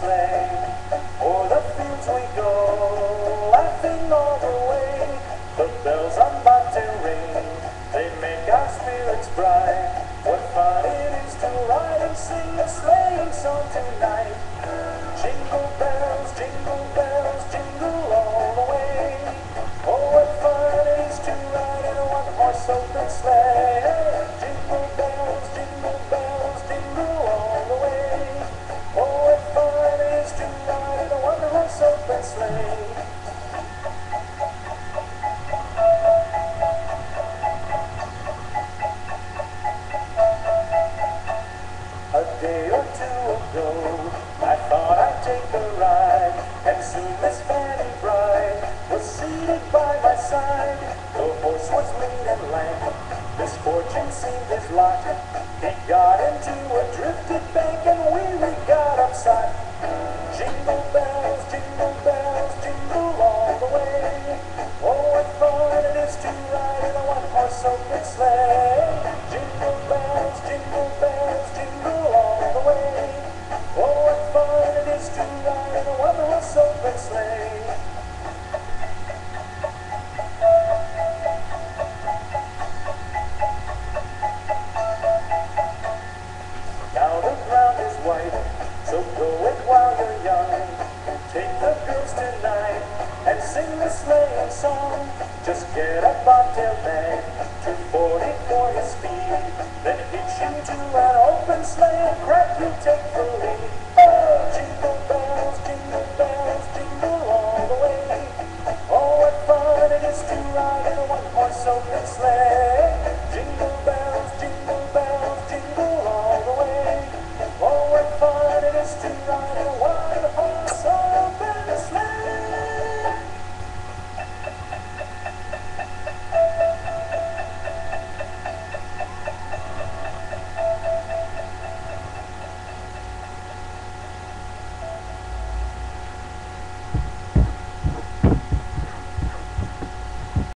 sleigh. O'er the fields we go, laughing all the way. The bells on bobtail ring, they make our spirits bright. What fun it is to ride and sing a sleighing song tonight. Jingle bells, jingle all the way. Oh, what fun it is to ride in a one-horse open sleigh. Jingle bells, jingle all the way. Oh, what fun it is to ride in a one-horse open sleigh. A day or two ago, I thought I'd take a ride, and soon Miss Fanny Bride was seated by my side. The horse was lean and lank, misfortune seemed his lot. He got into a drifted bank, and we got upside. Jingle bells, jingle all the way. Oh, what fun it is to ride in a one-horse open sleigh. Jingle bells, jingle all the way. Oh, what fun it is to ride in a one-horse open sleigh. Now the ground is white, so go it while you're young. Take the girls tonight and sing the sleighing song. Just get a bobtail bag